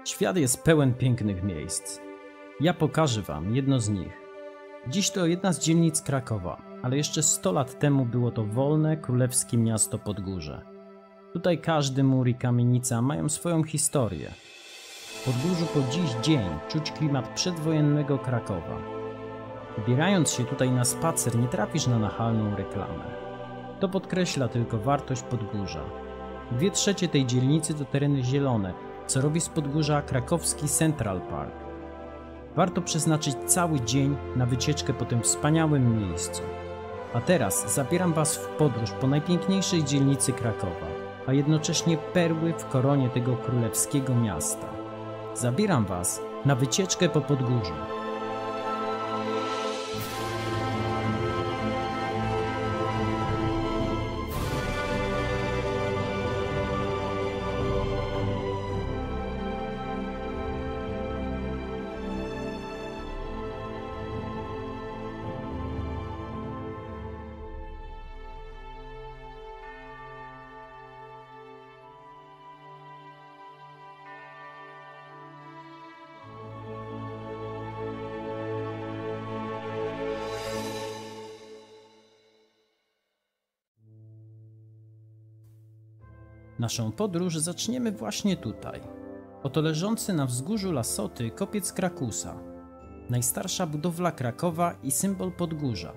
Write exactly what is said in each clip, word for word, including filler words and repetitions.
Świat jest pełen pięknych miejsc. Ja pokażę wam jedno z nich. Dziś to jedna z dzielnic Krakowa, ale jeszcze sto lat temu było to wolne, królewskie miasto Podgórze. Tutaj każdy mur i kamienica mają swoją historię. W Podgórzu po dziś dzień czuć klimat przedwojennego Krakowa. Wybierając się tutaj na spacer, nie trafisz na nachalną reklamę. To podkreśla tylko wartość Podgórza. Dwie trzecie tej dzielnicy to tereny zielone, co robi z Podgórza krakowski Central Park. Warto przeznaczyć cały dzień na wycieczkę po tym wspaniałym miejscu. A teraz zabieram was w podróż po najpiękniejszej dzielnicy Krakowa, a jednocześnie perły w koronie tego królewskiego miasta. Zabieram was na wycieczkę po Podgórzu. Naszą podróż zaczniemy właśnie tutaj. Oto leżący na wzgórzu Lasoty kopiec Krakusa. Najstarsza budowla Krakowa i symbol Podgórza.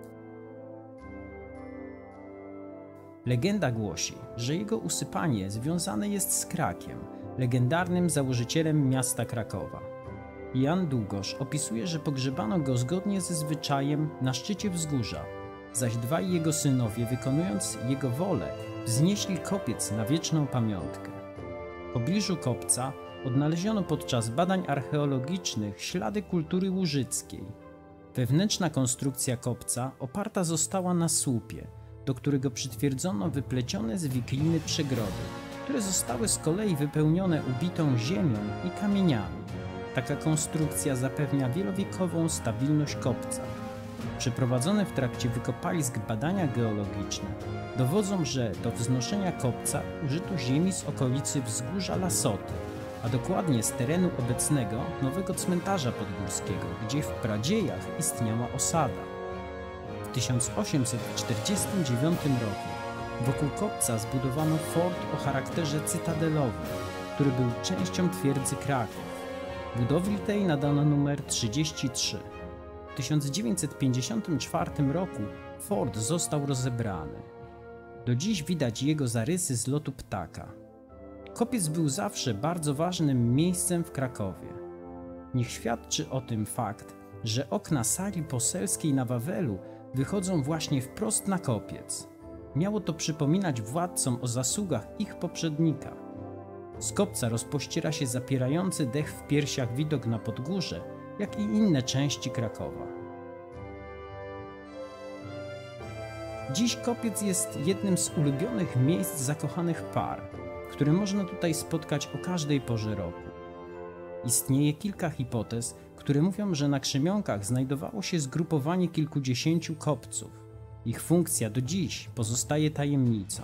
Legenda głosi, że jego usypanie związane jest z Krakiem, legendarnym założycielem miasta Krakowa. Jan Długosz opisuje, że pogrzebano go zgodnie ze zwyczajem na szczycie wzgórza, zaś dwaj jego synowie, wykonując jego wolę, wznieśli kopiec na wieczną pamiątkę. W pobliżu kopca odnaleziono podczas badań archeologicznych ślady kultury łużyckiej. Wewnętrzna konstrukcja kopca oparta została na słupie, do którego przytwierdzono wyplecione z wikliny przegrody, które zostały z kolei wypełnione ubitą ziemią i kamieniami. Taka konstrukcja zapewnia wielowiekową stabilność kopca. Przeprowadzone w trakcie wykopalisk badania geologiczne dowodzą, że do wznoszenia kopca użyto ziemi z okolicy wzgórza Lasoty, a dokładnie z terenu obecnego nowego cmentarza podgórskiego, gdzie w pradziejach istniała osada. W tysiąc osiemset czterdziestym dziewiątym roku wokół kopca zbudowano fort o charakterze cytadelowym, który był częścią twierdzy Kraków. Budowli tej nadano numer trzydzieści trzy. W tysiąc dziewięćset pięćdziesiątym czwartym roku fort został rozebrany. Do dziś widać jego zarysy z lotu ptaka. Kopiec był zawsze bardzo ważnym miejscem w Krakowie. Niech świadczy o tym fakt, że okna sali poselskiej na Wawelu wychodzą właśnie wprost na kopiec. Miało to przypominać władcom o zasługach ich poprzednika. Z kopca rozpościera się zapierający dech w piersiach widok na Podgórze, jak i inne części Krakowa. Dziś kopiec jest jednym z ulubionych miejsc zakochanych par, które można tutaj spotkać o każdej porze roku. Istnieje kilka hipotez, które mówią, że na Krzemionkach znajdowało się zgrupowanie kilkudziesięciu kopców. Ich funkcja do dziś pozostaje tajemnicą.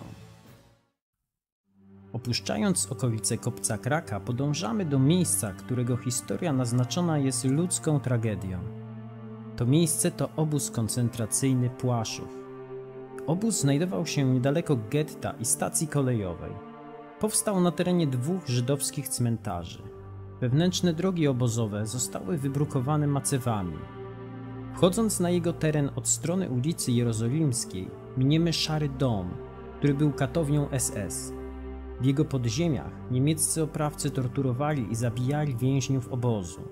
Opuszczając okolice kopca Kraka, podążamy do miejsca, którego historia naznaczona jest ludzką tragedią. To miejsce to obóz koncentracyjny Płaszów. Obóz znajdował się niedaleko getta i stacji kolejowej. Powstał na terenie dwóch żydowskich cmentarzy. Wewnętrzne drogi obozowe zostały wybrukowane macewami. Wchodząc na jego teren od strony ulicy Jerozolimskiej, miniemy Szary Dom, który był katownią S S. W jego podziemiach niemieccy oprawcy torturowali i zabijali więźniów obozu.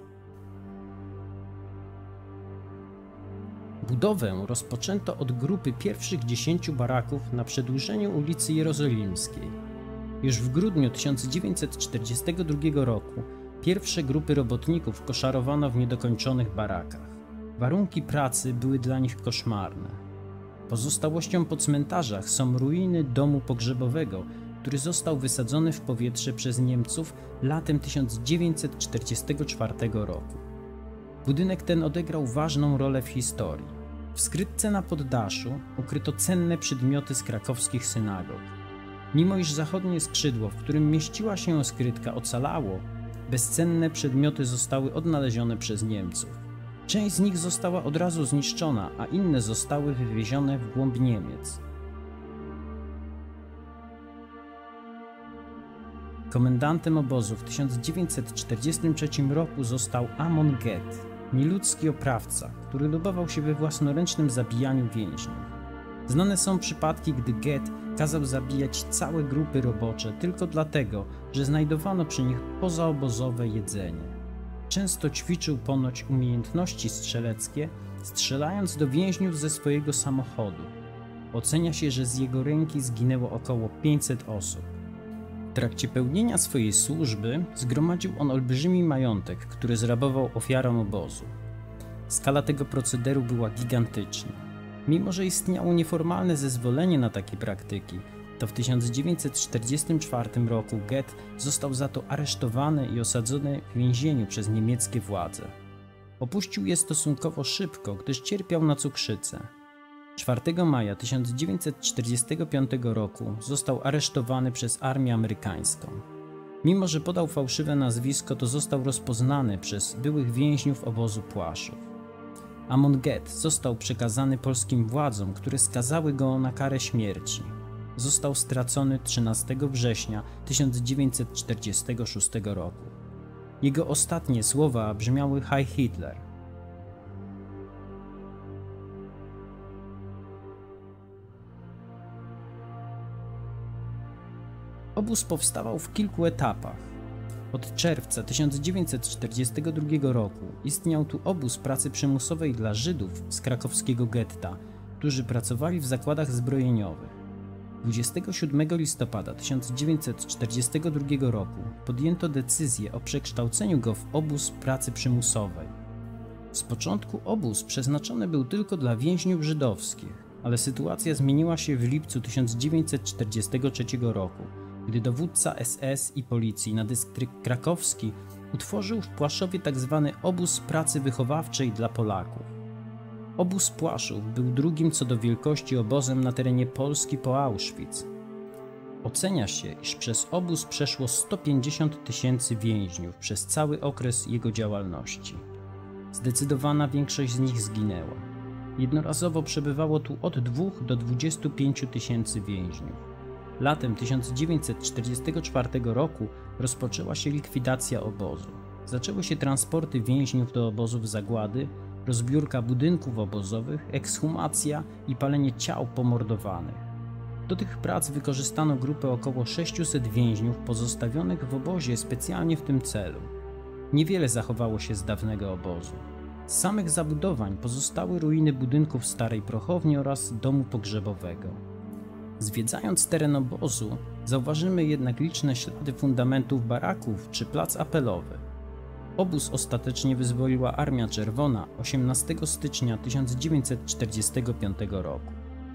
Budowę rozpoczęto od grupy pierwszych dziesięciu baraków na przedłużeniu ulicy Jerozolimskiej. Już w grudniu tysiąc dziewięćset czterdziestego drugiego roku pierwsze grupy robotników koszarowano w niedokończonych barakach. Warunki pracy były dla nich koszmarne. Pozostałością po cmentarzach są ruiny domu pogrzebowego, który został wysadzony w powietrze przez Niemców latem tysiąc dziewięćset czterdziestego czwartego roku. Budynek ten odegrał ważną rolę w historii. W skrytce na poddaszu ukryto cenne przedmioty z krakowskich synagog. Mimo iż zachodnie skrzydło, w którym mieściła się skrytka, ocalało, Bezcenne przedmioty zostały odnalezione przez Niemców. Część z nich została od razu zniszczona, a inne zostały wywiezione w głąb Niemiec. Komendantem obozu w tysiąc dziewięćset czterdziestym trzecim roku został Amon Get, nieludzki oprawca, który lubował się we własnoręcznym zabijaniu więźniów. Znane są przypadki, gdy Get kazał zabijać całe grupy robocze tylko dlatego, że znajdowano przy nich pozaobozowe jedzenie. Często ćwiczył ponoć umiejętności strzeleckie, strzelając do więźniów ze swojego samochodu. Ocenia się, że z jego ręki zginęło około pięćset osób. W trakcie pełnienia swojej służby zgromadził on olbrzymi majątek, który zrabował ofiarom obozu. Skala tego procederu była gigantyczna. Mimo że istniało nieformalne zezwolenie na takie praktyki, to w tysiąc dziewięćset czterdziestym czwartym roku Get został za to aresztowany i osadzony w więzieniu przez niemieckie władze. Opuścił je stosunkowo szybko, gdyż cierpiał na cukrzycę. czwartego maja tysiąc dziewięćset czterdziestego piątego roku został aresztowany przez armię amerykańską. Mimo że podał fałszywe nazwisko, to został rozpoznany przez byłych więźniów obozu Płaszów. Amon Get został przekazany polskim władzom, które skazały go na karę śmierci. Został stracony trzynastego września tysiąc dziewięćset czterdziestego szóstego roku. Jego ostatnie słowa brzmiały Heil Hitler. Obóz powstawał w kilku etapach. Od czerwca tysiąc dziewięćset czterdziestego drugiego roku istniał tu obóz pracy przymusowej dla Żydów z krakowskiego getta, którzy pracowali w zakładach zbrojeniowych. dwudziestego siódmego listopada tysiąc dziewięćset czterdziestego drugiego roku podjęto decyzję o przekształceniu go w obóz pracy przymusowej. Z początku obóz przeznaczony był tylko dla więźniów żydowskich, ale sytuacja zmieniła się w lipcu tysiąc dziewięćset czterdziestego trzeciego roku, gdy dowódca S S i policji na dystrykt krakowski utworzył w Płaszowie tzw. obóz pracy wychowawczej dla Polaków. Obóz Płaszów był drugim co do wielkości obozem na terenie Polski po Auschwitz. Ocenia się, iż przez obóz przeszło sto pięćdziesiąt tysięcy więźniów przez cały okres jego działalności. Zdecydowana większość z nich zginęła. Jednorazowo przebywało tu od dwóch do dwudziestu pięciu tysięcy więźniów. Latem tysiąc dziewięćset czterdziestego czwartego roku rozpoczęła się likwidacja obozu. Zaczęły się transporty więźniów do obozów zagłady, rozbiórka budynków obozowych, ekshumacja i palenie ciał pomordowanych. Do tych prac wykorzystano grupę około sześciuset więźniów pozostawionych w obozie specjalnie w tym celu. Niewiele zachowało się z dawnego obozu. Z samych zabudowań pozostały ruiny budynków starej prochowni oraz domu pogrzebowego. Zwiedzając teren obozu, zauważymy jednak liczne ślady fundamentów baraków czy plac apelowy. Obóz ostatecznie wyzwoliła Armia Czerwona osiemnastego stycznia tysiąc dziewięćset czterdziestego piątego roku.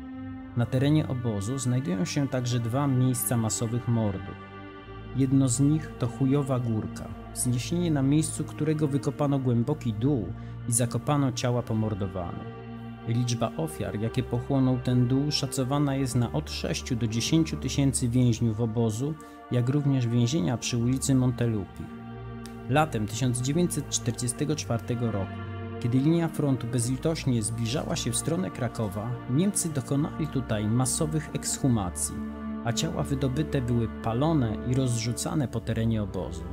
Na terenie obozu znajdują się także dwa miejsca masowych mordów. Jedno z nich to Chujowa Górka, wzniesienie na miejscu którego wykopano głęboki dół i zakopano ciała pomordowanych. Liczba ofiar, jakie pochłonął ten dół, szacowana jest na od sześciu do dziesięciu tysięcy więźniów obozu, jak również więzienia przy ulicy Montelupi. Latem tysiąc dziewięćset czterdziestego czwartego roku, kiedy linia frontu bezlitośnie zbliżała się w stronę Krakowa, Niemcy dokonali tutaj masowych ekshumacji, a ciała wydobyte były palone i rozrzucane po terenie obozu.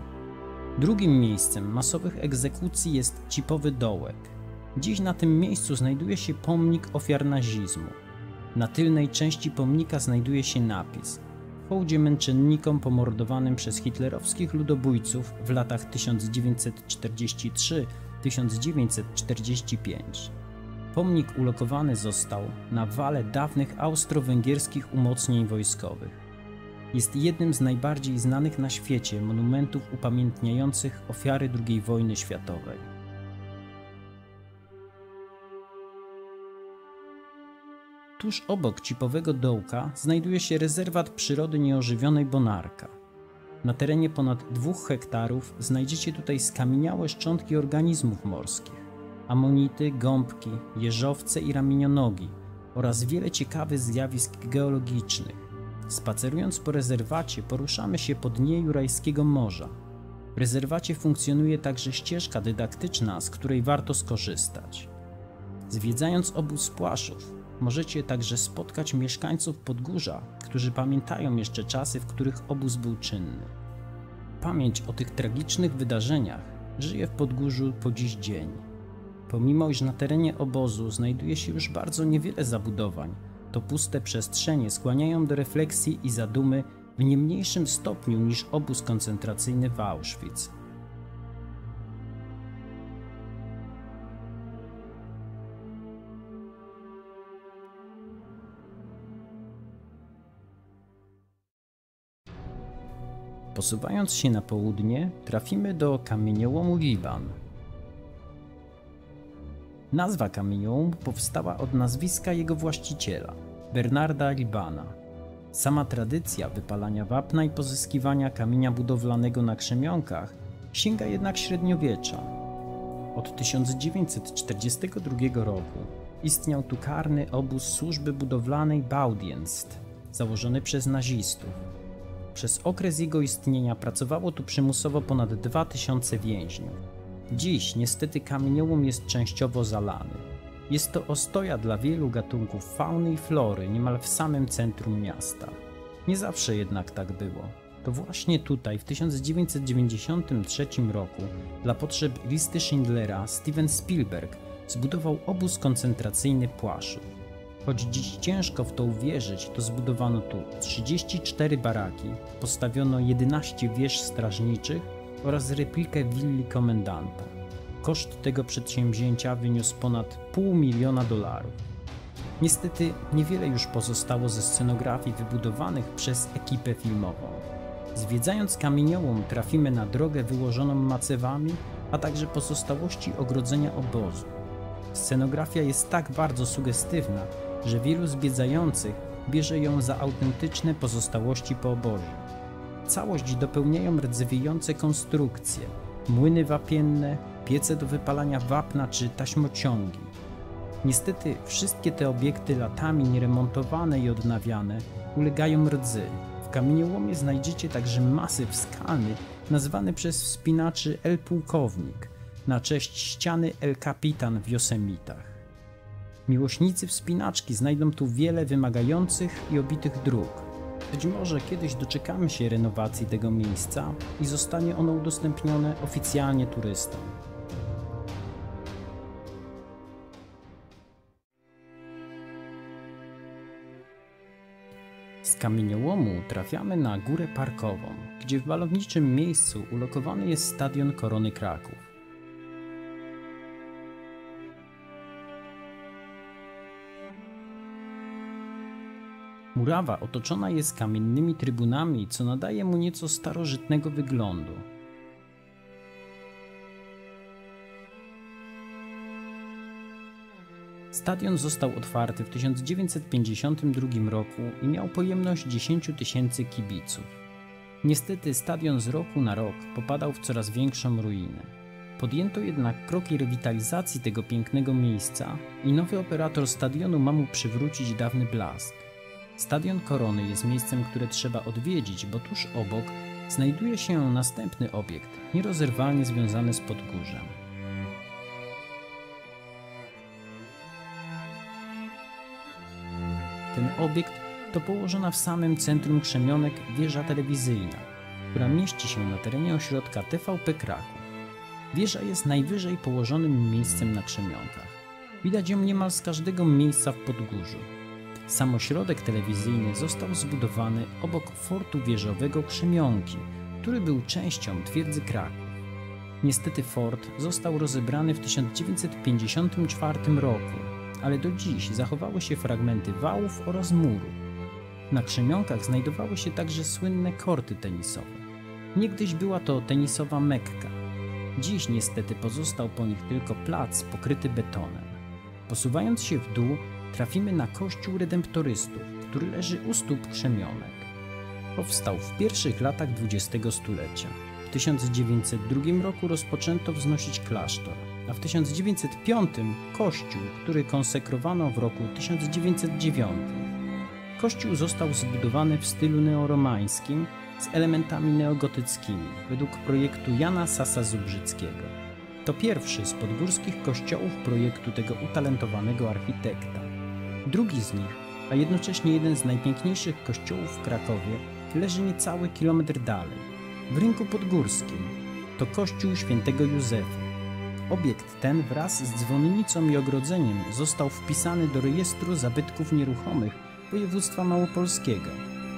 Drugim miejscem masowych egzekucji jest Cipowy Dołek. Dziś na tym miejscu znajduje się pomnik ofiar nazizmu. Na tylnej części pomnika znajduje się napis: w hołdzie męczennikom pomordowanym przez hitlerowskich ludobójców w latach tysiąc dziewięćset czterdziestym trzecim do tysiąc dziewięćset czterdziestego piątego. Pomnik ulokowany został na wale dawnych austro-węgierskich umocnień wojskowych. Jest jednym z najbardziej znanych na świecie monumentów upamiętniających ofiary drugiej wojny światowej. Tuż obok Cipowego Dołka znajduje się rezerwat przyrody nieożywionej Bonarka. Na terenie ponad dwóch hektarów znajdziecie tutaj skamieniałe szczątki organizmów morskich, amonity, gąbki, jeżowce i ramienionogi oraz wiele ciekawych zjawisk geologicznych. Spacerując po rezerwacie poruszamy się po dnie Jurajskiego Morza. W rezerwacie funkcjonuje także ścieżka dydaktyczna, z której warto skorzystać. Zwiedzając obóz Płaszów, możecie także spotkać mieszkańców Podgórza, którzy pamiętają jeszcze czasy, w których obóz był czynny. Pamięć o tych tragicznych wydarzeniach żyje w Podgórzu po dziś dzień. Pomimo iż na terenie obozu znajduje się już bardzo niewiele zabudowań, to puste przestrzenie skłaniają do refleksji i zadumy w nie mniejszym stopniu niż obóz koncentracyjny w Auschwitz. Posuwając się na południe, trafimy do kamieniołomu Liban. Nazwa kamieniołomu powstała od nazwiska jego właściciela, Bernarda Libana. Sama tradycja wypalania wapna i pozyskiwania kamienia budowlanego na krzemionkach sięga jednak średniowiecza. Od tysiąc dziewięćset czterdziestego drugiego roku istniał tu karny obóz służby budowlanej Baudienst, założony przez nazistów. Przez okres jego istnienia pracowało tu przymusowo ponad dwa tysiące więźniów. Dziś niestety kamieniołom jest częściowo zalany. Jest to ostoja dla wielu gatunków fauny i flory niemal w samym centrum miasta. Nie zawsze jednak tak było. To właśnie tutaj w tysiąc dziewięćset dziewięćdziesiątym trzecim roku dla potrzeb listy Schindlera Steven Spielberg zbudował obóz koncentracyjny Płaszów. Choć dziś ciężko w to uwierzyć, to zbudowano tu trzydzieści cztery baraki, postawiono jedenaście wież strażniczych oraz replikę willi komendanta. Koszt tego przedsięwzięcia wyniósł ponad pół miliona dolarów. Niestety niewiele już pozostało ze scenografii wybudowanych przez ekipę filmową. Zwiedzając kamieniołom trafimy na drogę wyłożoną macewami, a także pozostałości ogrodzenia obozu. Scenografia jest tak bardzo sugestywna, że wielu zwiedzających bierze ją za autentyczne pozostałości po obozie. Całość dopełniają rdzewiejące konstrukcje, młyny wapienne, piece do wypalania wapna czy taśmociągi. Niestety wszystkie te obiekty latami nieremontowane i odnawiane ulegają rdzy. W kamieniołomie znajdziecie także masyw skalny nazwany przez wspinaczy El Pułkownik na cześć ściany El Capitan w Josemitach. Miłośnicy wspinaczki znajdą tu wiele wymagających i obitych dróg. Być może kiedyś doczekamy się renowacji tego miejsca i zostanie ono udostępnione oficjalnie turystom. Z kamieniołomu trafiamy na Górę Parkową, gdzie w malowniczym miejscu ulokowany jest stadion Korony Kraków. Murawa otoczona jest kamiennymi trybunami, co nadaje mu nieco starożytnego wyglądu. Stadion został otwarty w tysiąc dziewięćset pięćdziesiątym drugim roku i miał pojemność dziesięć tysięcy kibiców. Niestety stadion z roku na rok popadał w coraz większą ruinę. Podjęto jednak kroki rewitalizacji tego pięknego miejsca i nowy operator stadionu ma mu przywrócić dawny blask. Stadion Korony jest miejscem, które trzeba odwiedzić, bo tuż obok znajduje się następny obiekt, nierozerwalnie związany z Podgórzem. Ten obiekt to położona w samym centrum Krzemionek wieża telewizyjna, która mieści się na terenie ośrodka T V P Kraków. Wieża jest najwyżej położonym miejscem na Krzemionkach. Widać ją niemal z każdego miejsca w Podgórzu. Sam ośrodek telewizyjny został zbudowany obok fortu wieżowego Krzemionki, który był częścią twierdzy Kraków. Niestety fort został rozebrany w tysiąc dziewięćset pięćdziesiątym czwartym roku, ale do dziś zachowały się fragmenty wałów oraz muru. Na Krzemionkach znajdowały się także słynne korty tenisowe. Niegdyś była to tenisowa Mekka. Dziś niestety pozostał po nich tylko plac pokryty betonem. Posuwając się w dół, trafimy na kościół redemptorystów, który leży u stóp Krzemionek. Powstał w pierwszych latach dwudziestego stulecia. W tysiąc dziewięćset drugim roku rozpoczęto wznosić klasztor, a w tysiąc dziewięćset piątym kościół, który konsekrowano w roku tysiąc dziewięćset dziewiątym. Kościół został zbudowany w stylu neoromańskim z elementami neogotyckimi według projektu Jana Sasa-Zubrzyckiego. To pierwszy z podgórskich kościołów projektu tego utalentowanego architekta. Drugi z nich, a jednocześnie jeden z najpiękniejszych kościołów w Krakowie, leży niecały kilometr dalej, w Rynku Podgórskim. To kościół świętego Józefa. Obiekt ten wraz z dzwonnicą i ogrodzeniem został wpisany do rejestru zabytków nieruchomych województwa małopolskiego.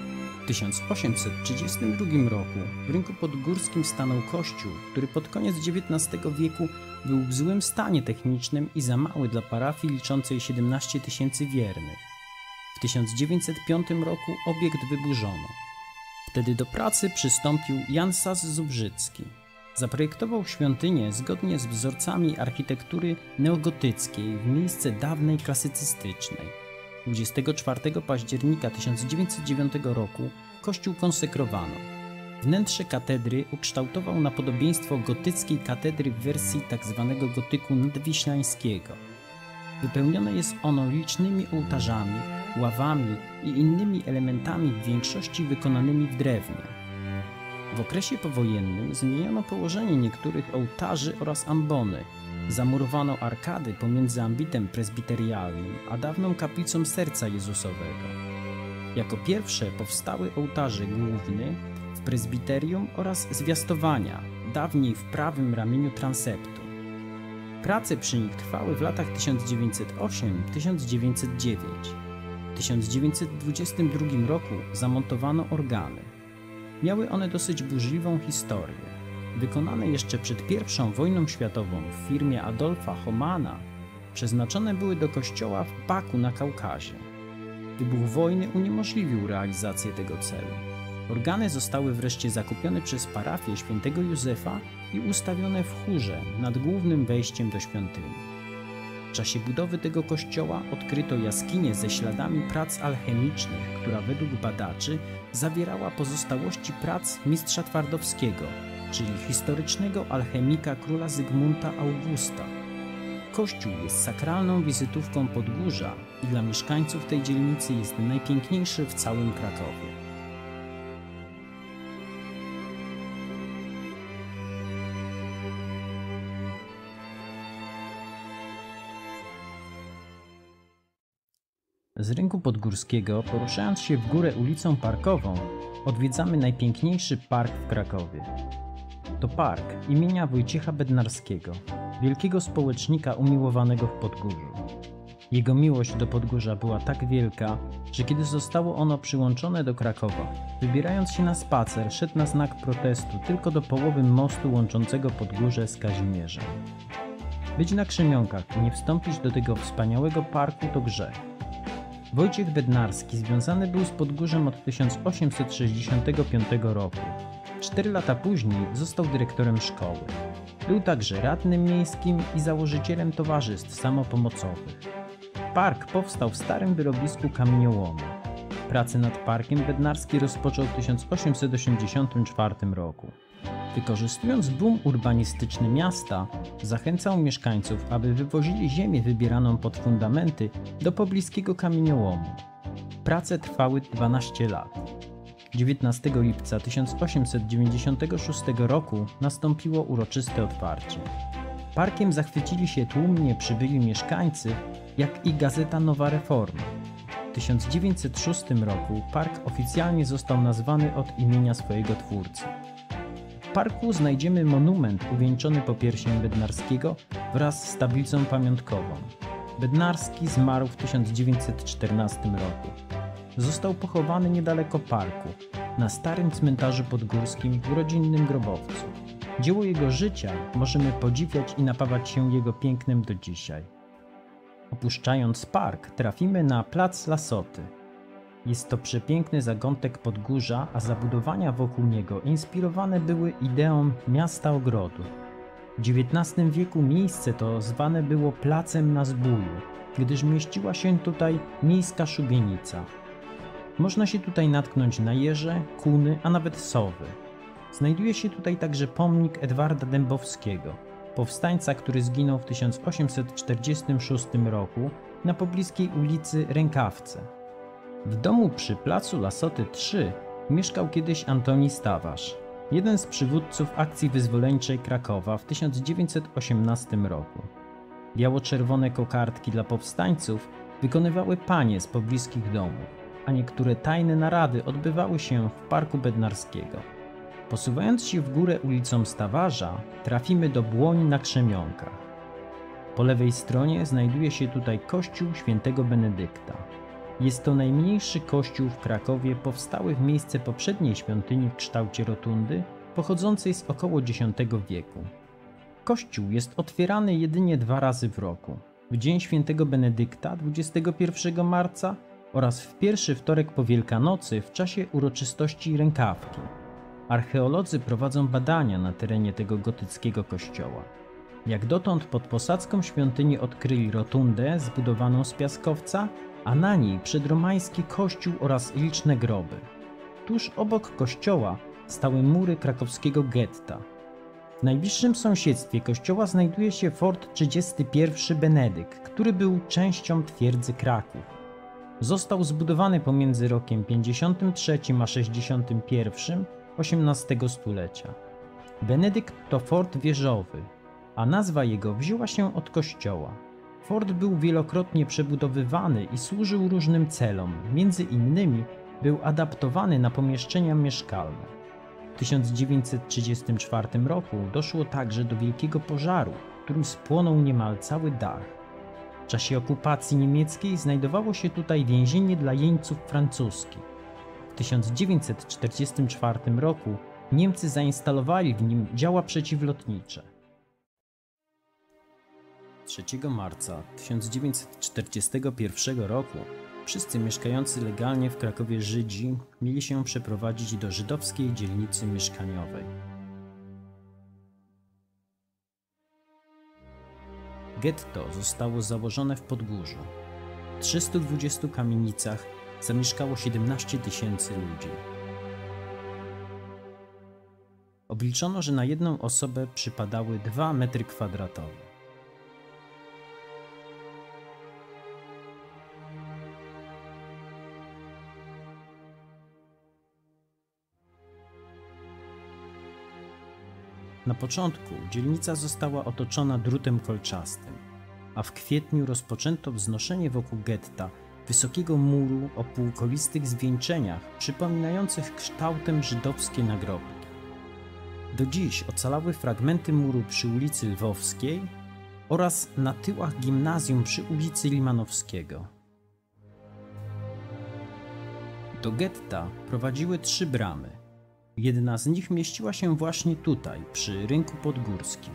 W tysiąc osiemset trzydziestym drugim roku w Rynku Podgórskim stanął kościół, który pod koniec dziewiętnastego wieku był w złym stanie technicznym i za mały dla parafii liczącej siedemnaście tysięcy wiernych. W tysiąc dziewięćset piątym roku obiekt wyburzono. Wtedy do pracy przystąpił Jan Sas-Zubrzycki. Zaprojektował świątynię zgodnie z wzorcami architektury neogotyckiej w miejsce dawnej klasycystycznej. dwudziestego czwartego października tysiąc dziewięćset dziewiątego roku kościół konsekrowano. Wnętrze katedry ukształtował na podobieństwo gotyckiej katedry w wersji tzw. gotyku nadwiślańskiego. Wypełnione jest ono licznymi ołtarzami, ławami i innymi elementami w większości wykonanymi w drewnie. W okresie powojennym zmieniono położenie niektórych ołtarzy oraz ambony. Zamurowano arkady pomiędzy ambitem prezbiterialnym a dawną kaplicą Serca Jezusowego. Jako pierwsze powstały ołtarze główny w prezbiterium oraz zwiastowania, dawniej w prawym ramieniu transeptu. Prace przy nich trwały w latach tysiąc dziewięćset ósmym do tysiąc dziewięćset dziewiątego. W tysiąc dziewięćset dwudziestym drugim roku zamontowano organy. Miały one dosyć burzliwą historię. Wykonane jeszcze przed pierwszą wojną światową w firmie Adolfa Homana, przeznaczone były do kościoła w Baku na Kaukazie. Wybuch wojny uniemożliwił realizację tego celu. Organy zostały wreszcie zakupione przez parafię świętego Józefa i ustawione w chórze nad głównym wejściem do świątyni. W czasie budowy tego kościoła odkryto jaskinię ze śladami prac alchemicznych, która według badaczy zawierała pozostałości prac mistrza Twardowskiego, czyli historycznego alchemika króla Zygmunta Augusta. Kościół jest sakralną wizytówką Podgórza i dla mieszkańców tej dzielnicy jest najpiękniejszy w całym Krakowie. Z Rynku Podgórskiego, poruszając się w górę ulicą Parkową, odwiedzamy najpiękniejszy park w Krakowie. To park imienia Wojciecha Bednarskiego, wielkiego społecznika umiłowanego w Podgórzu. Jego miłość do Podgórza była tak wielka, że kiedy zostało ono przyłączone do Krakowa, wybierając się na spacer, szedł na znak protestu tylko do połowy mostu łączącego Podgórze z Kazimierzem. Być na Krzemionkach i nie wstąpić do tego wspaniałego parku to grzech. Wojciech Bednarski związany był z Podgórzem od tysiąc osiemset sześćdziesiątego piątego roku. Cztery lata później został dyrektorem szkoły. Był także radnym miejskim i założycielem towarzystw samopomocowych. Park powstał w starym wyrobisku kamieniołomu. Pracę nad parkiem Bednarski rozpoczął w tysiąc osiemset osiemdziesiątym czwartym roku. Wykorzystując boom urbanistyczny miasta, zachęcał mieszkańców, aby wywozili ziemię wybieraną pod fundamenty do pobliskiego kamieniołomu. Prace trwały dwanaście lat. dziewiętnastego lipca tysiąc osiemset dziewięćdziesiątego szóstego roku nastąpiło uroczyste otwarcie. Parkiem zachwycili się tłumnie przybyli mieszkańcy, jak i gazeta Nowa Reforma. W tysiąc dziewięćset szóstym roku park oficjalnie został nazwany od imienia swojego twórcy. W parku znajdziemy monument uwieńczony popiersiem Bednarskiego wraz z tablicą pamiątkową. Bednarski zmarł w tysiąc dziewięćset czternastym roku. Został pochowany niedaleko parku, na starym cmentarzu podgórskim w rodzinnym grobowcu. Dzieło jego życia możemy podziwiać i napawać się jego pięknem do dzisiaj. Opuszczając park, trafimy na plac Lasoty. Jest to przepiękny zakątek Podgórza, a zabudowania wokół niego inspirowane były ideą miasta ogrodu. W dziewiętnastym wieku miejsce to zwane było Placem na Zbóju, gdyż mieściła się tutaj miejska szubienica. Można się tutaj natknąć na jeże, kuny, a nawet sowy. Znajduje się tutaj także pomnik Edwarda Dębowskiego, powstańca, który zginął w tysiąc osiemset czterdziestym szóstym roku na pobliskiej ulicy Rękawce. W domu przy placu Lasoty trzy mieszkał kiedyś Antoni Stawarz, jeden z przywódców akcji wyzwoleńczej Krakowa w tysiąc dziewięćset osiemnastym roku. Biało-czerwone kokardki dla powstańców wykonywały panie z pobliskich domów, a niektóre tajne narady odbywały się w Parku Bednarskiego. Posuwając się w górę ulicą Stawarza, trafimy do Błoń na Krzemionkach. Po lewej stronie znajduje się tutaj kościół świętego Benedykta. Jest to najmniejszy kościół w Krakowie powstały w miejsce poprzedniej świątyni w kształcie rotundy, pochodzącej z około X wieku. Kościół jest otwierany jedynie dwa razy w roku. W dzień świętego Benedykta dwudziestego pierwszego marca oraz w pierwszy wtorek po Wielkanocy w czasie uroczystości rękawki. Archeolodzy prowadzą badania na terenie tego gotyckiego kościoła. Jak dotąd pod posadzką świątyni odkryli rotundę zbudowaną z piaskowca, a na niej przedromański kościół oraz liczne groby. Tuż obok kościoła stały mury krakowskiego getta. W najbliższym sąsiedztwie kościoła znajduje się fort trzydziesty pierwszy Benedykt, który był częścią twierdzy Kraków. Został zbudowany pomiędzy rokiem pięćdziesiątym trzecim a sześćdziesiątym pierwszym osiemnastego stulecia. Benedykt to fort wieżowy, a nazwa jego wzięła się od kościoła. Fort był wielokrotnie przebudowywany i służył różnym celom, między innymi był adaptowany na pomieszczenia mieszkalne. W tysiąc dziewięćset trzydziestym czwartym roku doszło także do wielkiego pożaru, którym spłonął niemal cały dach. W czasie okupacji niemieckiej znajdowało się tutaj więzienie dla jeńców francuskich. W tysiąc dziewięćset czterdziestym czwartym roku Niemcy zainstalowali w nim działa przeciwlotnicze. trzeciego marca tysiąc dziewięćset czterdziestego pierwszego roku wszyscy mieszkający legalnie w Krakowie Żydzi mieli się przeprowadzić do żydowskiej dzielnicy mieszkaniowej. Getto zostało założone w Podgórzu. W trzystu dwudziestu kamienicach zamieszkało siedemnaście tysięcy ludzi. Obliczono, że na jedną osobę przypadały dwa metry kwadratowe. Na początku dzielnica została otoczona drutem kolczastym, a w kwietniu rozpoczęto wznoszenie wokół getta wysokiego muru o półkolistych zwieńczeniach przypominających kształtem żydowskie nagrobki. Do dziś ocalały fragmenty muru przy ulicy Lwowskiej oraz na tyłach gimnazjum przy ulicy Limanowskiego. Do getta prowadziły trzy bramy. Jedna z nich mieściła się właśnie tutaj, przy Rynku Podgórskim.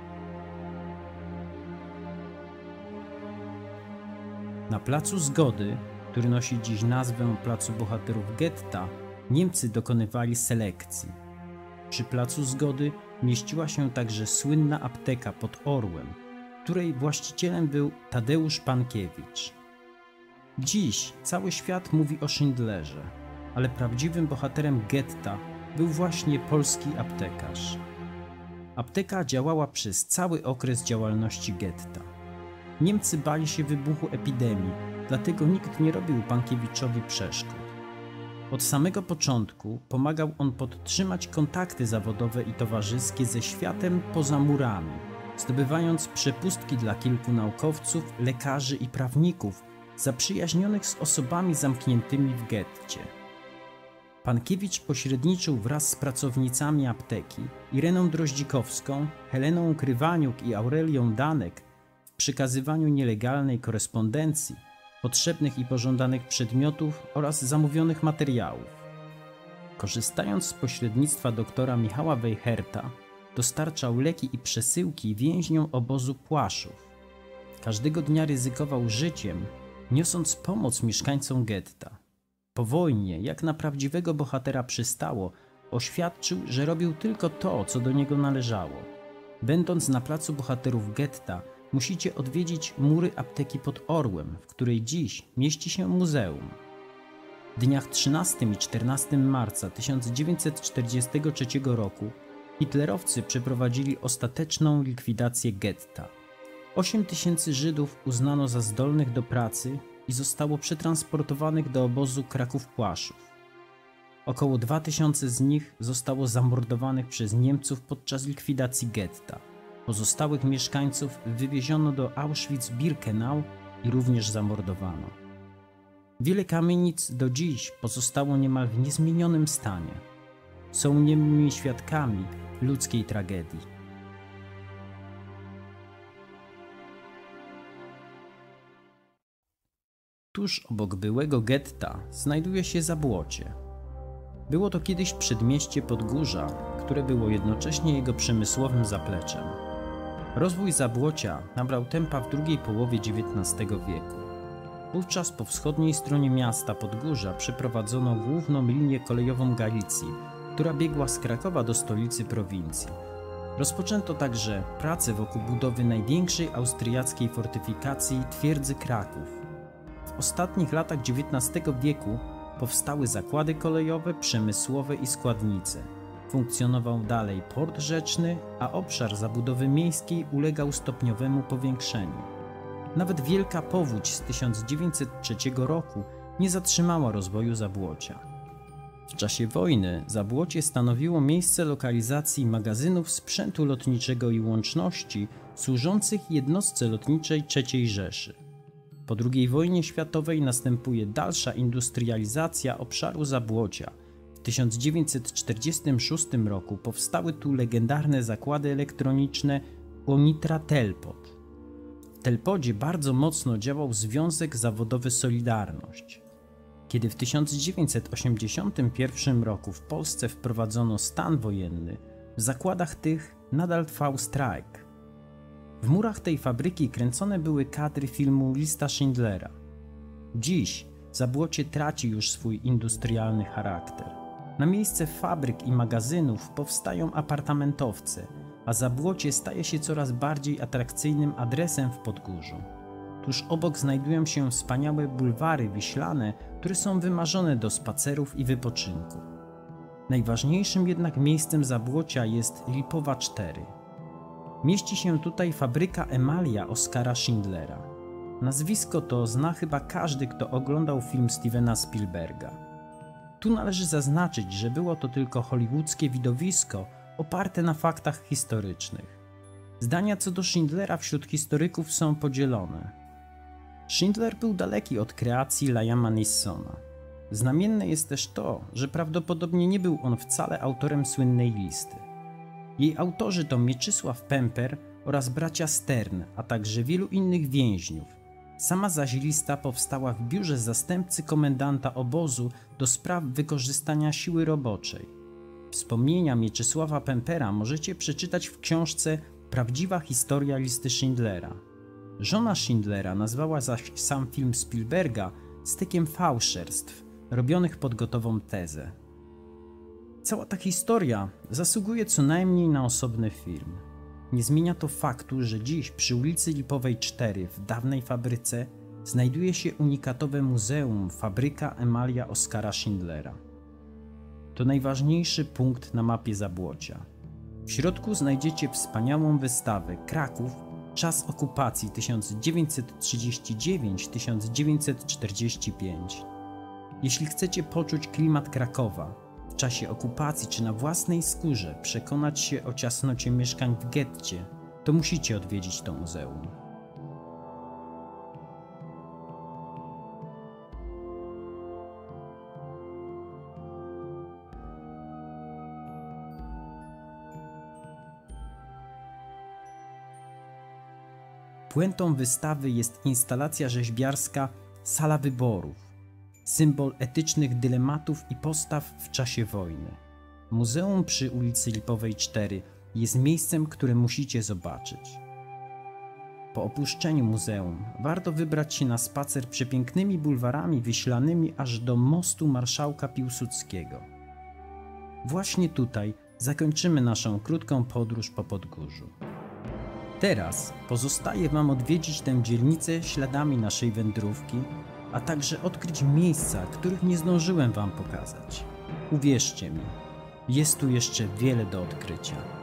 Na Placu Zgody, który nosi dziś nazwę Placu Bohaterów Getta, Niemcy dokonywali selekcji. Przy Placu Zgody mieściła się także słynna apteka pod Orłem, której właścicielem był Tadeusz Pankiewicz. Dziś cały świat mówi o Schindlerze, ale prawdziwym bohaterem getta był właśnie polski aptekarz. Apteka działała przez cały okres działalności getta. Niemcy bali się wybuchu epidemii, dlatego nikt nie robił Pankiewiczowi przeszkód. Od samego początku pomagał on podtrzymać kontakty zawodowe i towarzyskie ze światem poza murami, zdobywając przepustki dla kilku naukowców, lekarzy i prawników zaprzyjaźnionych z osobami zamkniętymi w getcie. Pankiewicz pośredniczył wraz z pracownicami apteki Ireną Droździkowską, Heleną Krywaniuk i Aurelią Danek w przekazywaniu nielegalnej korespondencji, potrzebnych i pożądanych przedmiotów oraz zamówionych materiałów. Korzystając z pośrednictwa doktora Michała Wejherta, dostarczał leki i przesyłki więźniom obozu Płaszów. Każdego dnia ryzykował życiem, niosąc pomoc mieszkańcom getta. Po wojnie, jak na prawdziwego bohatera przystało, oświadczył, że robił tylko to, co do niego należało. Będąc na Placu Bohaterów Getta, musicie odwiedzić mury apteki pod Orłem, w której dziś mieści się muzeum. W dniach trzynastego i czternastego marca tysiąc dziewięćset czterdziestego trzeciego roku hitlerowcy przeprowadzili ostateczną likwidację getta. Osiem tysięcy Żydów uznano za zdolnych do pracy i zostało przetransportowanych do obozu Kraków-Płaszów. Około dwa tysiące z nich zostało zamordowanych przez Niemców podczas likwidacji getta. Pozostałych mieszkańców wywieziono do Auschwitz-Birkenau i również zamordowano. Wiele kamienic do dziś pozostało niemal w niezmienionym stanie. Są niemymi świadkami ludzkiej tragedii. Tuż obok byłego getta znajduje się Zabłocie. Było to kiedyś przedmieście Podgórza, które było jednocześnie jego przemysłowym zapleczem. Rozwój Zabłocia nabrał tempa w drugiej połowie dziewiętnastego wieku. Wówczas po wschodniej stronie miasta Podgórza przeprowadzono główną linię kolejową Galicji, która biegła z Krakowa do stolicy prowincji. Rozpoczęto także prace wokół budowy największej austriackiej fortyfikacji twierdzy Kraków. W ostatnich latach dziewiętnastego wieku powstały zakłady kolejowe, przemysłowe i składnice. Funkcjonował dalej port rzeczny, a obszar zabudowy miejskiej ulegał stopniowemu powiększeniu. Nawet wielka powódź z tysiąc dziewięćset trzeciego roku nie zatrzymała rozwoju Zabłocia. W czasie wojny Zabłocie stanowiło miejsce lokalizacji magazynów sprzętu lotniczego i łączności służących jednostce lotniczej trzeciej Rzeszy. Po drugiej wojnie światowej następuje dalsza industrializacja obszaru Zabłocia. W tysiąc dziewięćset czterdziestym szóstym roku powstały tu legendarne zakłady elektroniczne Unitra Telpot. W Telpodzie bardzo mocno działał Związek Zawodowy Solidarność. Kiedy w tysiąc dziewięćset osiemdziesiątym pierwszym roku w Polsce wprowadzono stan wojenny, w zakładach tych nadal trwał strajk. W murach tej fabryki kręcone były kadry filmu Lista Schindlera. Dziś Zabłocie traci już swój industrialny charakter. Na miejsce fabryk i magazynów powstają apartamentowce, a Zabłocie staje się coraz bardziej atrakcyjnym adresem w Podgórzu. Tuż obok znajdują się wspaniałe bulwary wiślane, które są wymarzone do spacerów i wypoczynku. Najważniejszym jednak miejscem Zabłocia jest Lipowa cztery. Mieści się tutaj fabryka emalia Oskara Schindlera. Nazwisko to zna chyba każdy, kto oglądał film Stevena Spielberga. Tu należy zaznaczyć, że było to tylko hollywoodzkie widowisko oparte na faktach historycznych. Zdania co do Schindlera wśród historyków są podzielone. Schindler był daleki od kreacji Liama Neesona. Znamienne jest też to, że prawdopodobnie nie był on wcale autorem słynnej listy. Jej autorzy to Mieczysław Pemper oraz bracia Stern, a także wielu innych więźniów. Sama zaś lista powstała w biurze zastępcy komendanta obozu do spraw wykorzystania siły roboczej. Wspomnienia Mieczysława Pempera możecie przeczytać w książce Prawdziwa historia listy Schindlera. Żona Schindlera nazwała zaś sam film Spielberga stykiem fałszerstw, robionych pod gotową tezę. Cała ta historia zasługuje co najmniej na osobny film. Nie zmienia to faktu, że dziś przy ulicy Lipowej cztery w dawnej fabryce znajduje się unikatowe muzeum Fabryka Emalia Oskara Schindlera. To najważniejszy punkt na mapie Zabłocia. W środku znajdziecie wspaniałą wystawę Kraków, czas okupacji tysiąc dziewięćset trzydziesty dziewiąty do tysiąc dziewięćset czterdziestego piątego. Jeśli chcecie poczuć klimat Krakowa, w czasie okupacji czy na własnej skórze przekonać się o ciasnocie mieszkań w getcie, to musicie odwiedzić to muzeum. Puentą wystawy jest instalacja rzeźbiarska Sala Wyborów, symbol etycznych dylematów i postaw w czasie wojny. Muzeum przy ulicy Lipowej cztery jest miejscem, które musicie zobaczyć. Po opuszczeniu muzeum warto wybrać się na spacer przepięknymi bulwarami wyślanymi aż do mostu Marszałka Piłsudskiego. Właśnie tutaj zakończymy naszą krótką podróż po Podgórzu. Teraz pozostaje Wam odwiedzić tę dzielnicę śladami naszej wędrówki, a także odkryć miejsca, których nie zdążyłem Wam pokazać. Uwierzcie mi, jest tu jeszcze wiele do odkrycia.